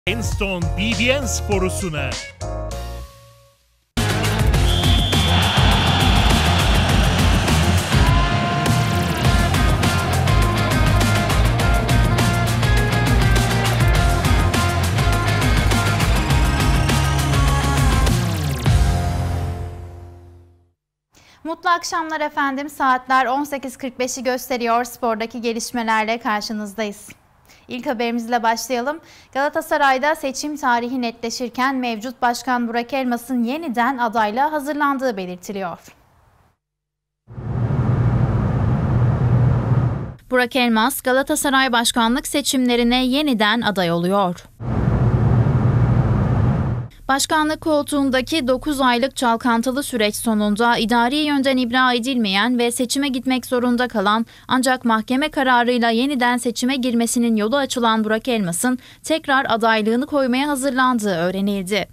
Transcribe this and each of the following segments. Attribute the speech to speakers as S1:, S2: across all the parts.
S1: Enstone BBN Spor'u sunar.
S2: Mutlu akşamlar efendim. Saatler 18.45'i gösteriyor. Spordaki gelişmelerle karşınızdayız. İlk haberimizle başlayalım. Galatasaray'da seçim tarihi netleşirken mevcut başkan Burak Elmas'ın yeniden adaylığa hazırlandığı belirtiliyor. Burak Elmas, Galatasaray başkanlık seçimlerine yeniden aday oluyor. Başkanlık koltuğundaki 9 aylık çalkantılı süreç sonunda idari yönden ibra edilmeyen ve seçime gitmek zorunda kalan ancak mahkeme kararıyla yeniden seçime girmesinin yolu açılan Burak Elmas'ın tekrar adaylığını koymaya hazırlandığı öğrenildi.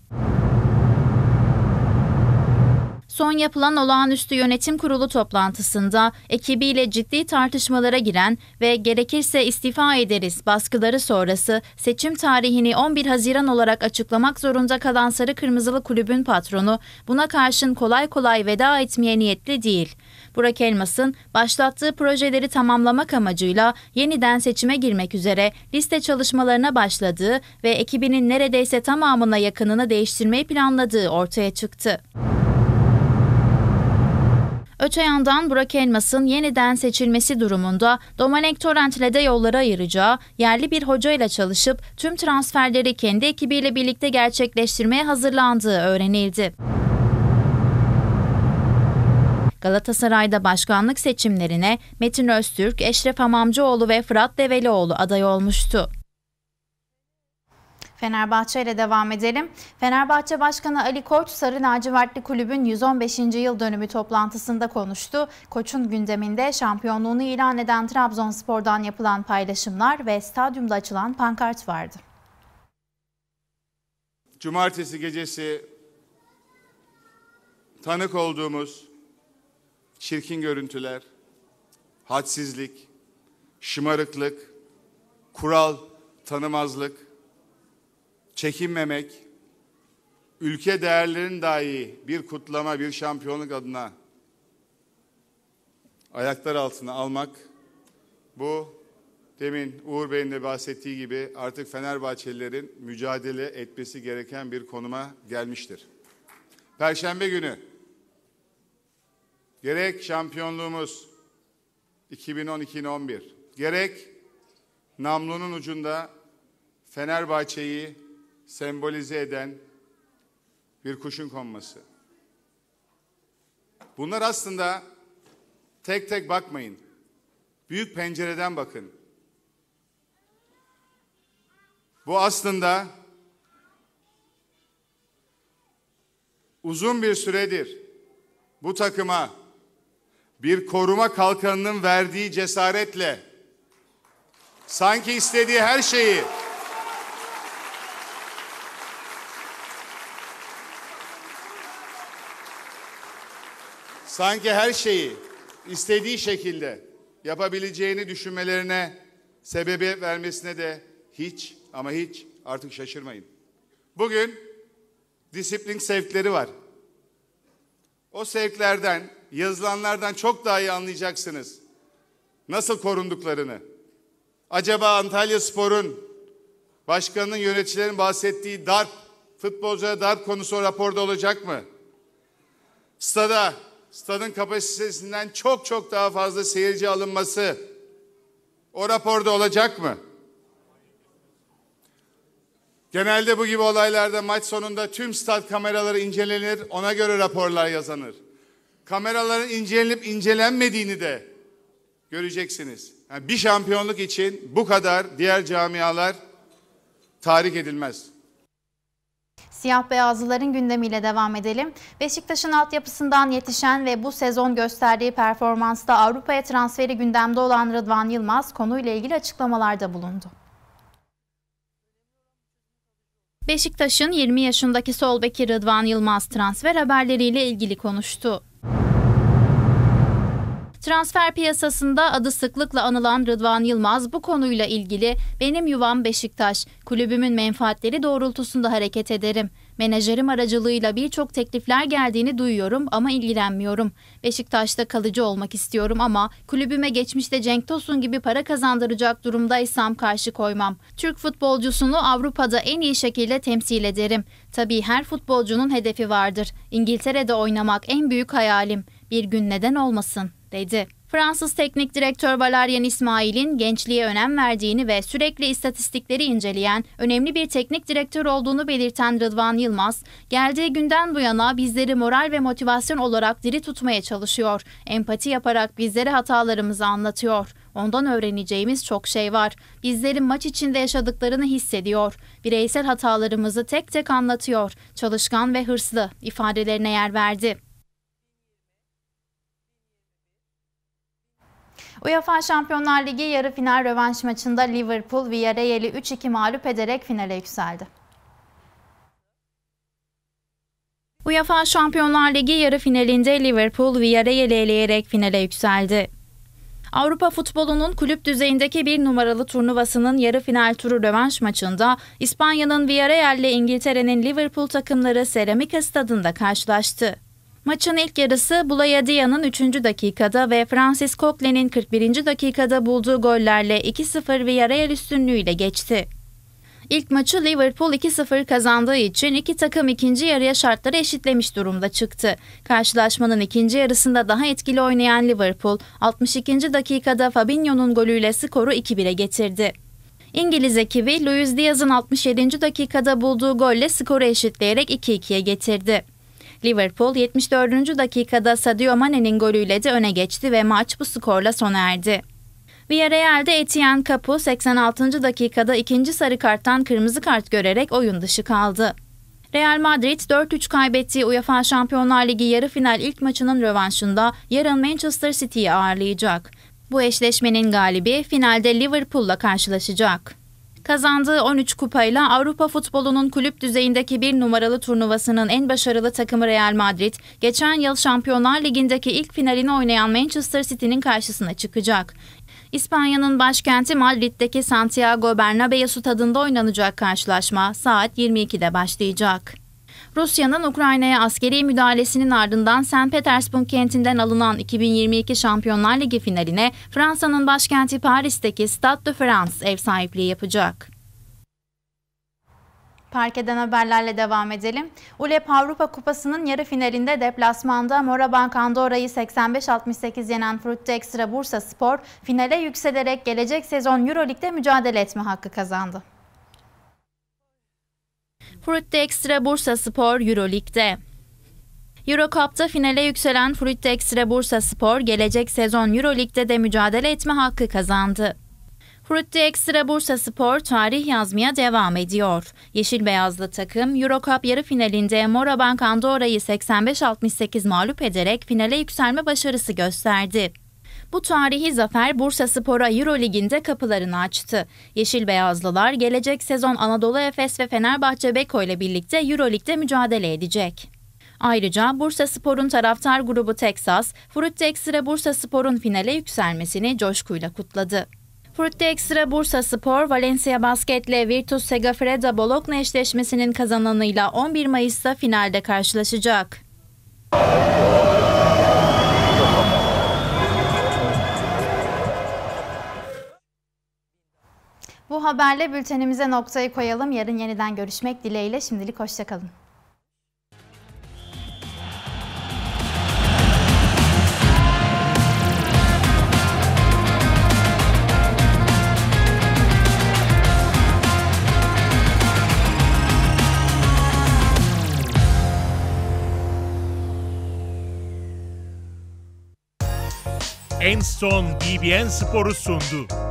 S2: Son yapılan olağanüstü yönetim kurulu toplantısında ekibiyle ciddi tartışmalara giren ve gerekirse istifa ederiz baskıları sonrası seçim tarihini 11 Haziran olarak açıklamak zorunda kalan Sarı Kırmızılı Kulübün patronu buna karşın kolay kolay veda etmeye niyetli değil. Burak Elmas'ın başlattığı projeleri tamamlamak amacıyla yeniden seçime girmek üzere liste çalışmalarına başladığı ve ekibinin neredeyse tamamına yakınını değiştirmeyi planladığı ortaya çıktı. Öte yandan Burak Elmas'ın yeniden seçilmesi durumunda Domenech Torrent'le de yolları ayıracağı, yerli bir hocayla çalışıp tüm transferleri kendi ekibiyle birlikte gerçekleştirmeye hazırlandığı öğrenildi. Galatasaray'da başkanlık seçimlerine Metin Öztürk, Eşref Hamamcıoğlu ve Fırat Develioğlu aday olmuştu. Fenerbahçe ile devam edelim. Fenerbahçe Başkanı Ali Koç, Sarı Lacivertli Kulübün 115. yıl dönümü toplantısında konuştu. Koç'un gündeminde şampiyonluğunu ilan eden Trabzonspor'dan yapılan paylaşımlar ve stadyumda açılan pankart vardı.
S3: Cumartesi gecesi tanık olduğumuz çirkin görüntüler, hadsizlik, şımarıklık, kural tanımazlık, çekinmemek, ülke değerlerinin dahi bir kutlama, bir şampiyonluk adına ayaklar altına almak, bu demin Uğur Bey'in de bahsettiği gibi artık Fenerbahçelilerin mücadele etmesi gereken bir konuma gelmiştir. Perşembe günü gerek şampiyonluğumuz 2010-2011, gerek namlunun ucunda Fenerbahçe'yi sembolize eden bir kuşun konması. Bunlar aslında tek tek bakmayın. Büyük pencereden bakın. Bu aslında uzun bir süredir bu takıma bir koruma kalkanının verdiği cesaretle sanki istediği her şeyi istediği şekilde yapabileceğini düşünmelerine sebebiyet vermesine de hiç ama hiç artık şaşırmayın. Bugün disiplin sevkleri var. O sevklerden, yazılanlardan çok daha iyi anlayacaksınız nasıl korunduklarını. Acaba Antalyaspor'un başkanının, yöneticilerin bahsettiği darp, futbolcuya darp konusu o raporda olacak mı? Stadın kapasitesinden çok daha fazla seyirci alınması o raporda olacak mı? Genelde bu gibi olaylarda maç sonunda tüm stat kameraları incelenir, ona göre raporlar yazılır. Kameraların incelenip incelenmediğini de göreceksiniz. Yani bir şampiyonluk için bu kadar diğer camialar tahrik edilmez.
S2: Siyah beyazlıların gündemiyle devam edelim. Beşiktaş'ın altyapısından yetişen ve bu sezon gösterdiği performansta Avrupa'ya transferi gündemde olan Rıdvan Yılmaz konuyla ilgili açıklamalarda bulundu. Beşiktaş'ın 20 yaşındaki sol beki Rıdvan Yılmaz transfer haberleriyle ilgili konuştu. Transfer piyasasında adı sıklıkla anılan Rıdvan Yılmaz bu konuyla ilgili "Benim yuvam Beşiktaş, kulübümün menfaatleri doğrultusunda hareket ederim. Menajerim aracılığıyla birçok teklifler geldiğini duyuyorum ama ilgilenmiyorum. Beşiktaş'ta kalıcı olmak istiyorum ama kulübüme geçmişte Cenk Tosun gibi para kazandıracak durumdaysam karşı koymam. Türk futbolcusunu Avrupa'da en iyi şekilde temsil ederim. Tabii her futbolcunun hedefi vardır. İngiltere'de oynamak en büyük hayalim. Bir gün neden olmasın?" dedi. Fransız teknik direktör Valérien İsmail'in gençliğe önem verdiğini ve sürekli istatistikleri inceleyen önemli bir teknik direktör olduğunu belirten Rıdvan Yılmaz, "Geldiği günden bu yana bizleri moral ve motivasyon olarak diri tutmaya çalışıyor. Empati yaparak bizlere hatalarımızı anlatıyor. Ondan öğreneceğimiz çok şey var. Bizlerin maç içinde yaşadıklarını hissediyor. Bireysel hatalarımızı tek tek anlatıyor. Çalışkan ve hırslı" ifadelerine yer verdi. UEFA Şampiyonlar Ligi yarı final rövanş maçında Liverpool Villarreal'i 3-2 mağlup ederek finale yükseldi. UEFA Şampiyonlar Ligi yarı finalinde Liverpool Villarreal'i eleyerek finale yükseldi. Avrupa futbolunun kulüp düzeyindeki bir numaralı turnuvasının yarı final turu rövanş maçında İspanya'nın Villarreal ile İngiltere'nin Liverpool takımları Ceramica Stadı'nda karşılaştı. Maçın ilk yarısı Boulaye Dia'nın 3. dakikada ve Francis Coquelin'in 41. dakikada bulduğu gollerle 2-0 Villarreal üstünlüğüyle geçti. İlk maçı Liverpool 2-0 kazandığı için iki takım ikinci yarıya şartları eşitlemiş durumda çıktı. Karşılaşmanın ikinci yarısında daha etkili oynayan Liverpool 62. dakikada Fabinho'nun golüyle skoru 2-1'e getirdi. İngiliz ekibi Luis Diaz'ın 67. dakikada bulduğu golle skoru eşitleyerek 2-2'ye getirdi. Liverpool 74. dakikada Sadio Mane'nin golüyle de öne geçti ve maç bu skorla sona erdi. Villarreal'de Etienne Capoue 86. dakikada ikinci sarı karttan kırmızı kart görerek oyun dışı kaldı. Real Madrid 4-3 kaybettiği UEFA Şampiyonlar Ligi yarı final ilk maçının rövanşında yarın Manchester City'yi ağırlayacak. Bu eşleşmenin galibi finalde Liverpool'la karşılaşacak. Kazandığı 13 kupayla Avrupa futbolunun kulüp düzeyindeki bir numaralı turnuvasının en başarılı takımı Real Madrid, geçen yıl Şampiyonlar Ligi'ndeki ilk finalini oynayan Manchester City'nin karşısına çıkacak. İspanya'nın başkenti Madrid'deki Santiago Bernabéu stadında oynanacak karşılaşma saat 22'de başlayacak. Rusya'nın Ukrayna'ya askeri müdahalesinin ardından St. Petersburg kentinden alınan 2022 Şampiyonlar Ligi finaline Fransa'nın başkenti Paris'teki Stade de France ev sahipliği yapacak. Parkeden haberlerle devam edelim. ULEP Avrupa Kupası'nın yarı finalinde deplasmanda Morabank Andorra'yı 85-68 yenen Frutti Extra Bursaspor finale yükselerek gelecek sezon Euroleague'de mücadele etme hakkı kazandı. Frutti Extra Bursaspor Euroleague'de. Eurocup'ta finale yükselen Frutti Extra Bursaspor gelecek sezon Euroleague'de de mücadele etme hakkı kazandı. Frutti Extra Bursaspor tarih yazmaya devam ediyor. Yeşil beyazlı takım Eurocup yarı finalinde Morabank Andorra'yı 85-68 mağlup ederek finale yükselme başarısı gösterdi. Bu tarihi zafer Bursaspor'a Eurolig'inde kapılarını açtı. Yeşil beyazlılar gelecek sezon Anadolu Efes ve Fenerbahçe Beko ile birlikte Eurolig'de mücadele edecek. Ayrıca Bursaspor'un taraftar grubu Texas, Frutti Extra Bursaspor'un finale yükselmesini coşkuyla kutladı. Frutti Extra Bursaspor, Valencia Basket ile Virtus Segafredo Bologna eşleşmesinin kazananıyla 11 Mayıs'ta finalde karşılaşacak. Bu haberle bültenimize noktayı koyalım. Yarın yeniden görüşmek dileğiyle. Şimdilik hoşça kalın.
S1: En son BBN Spor'u sundu.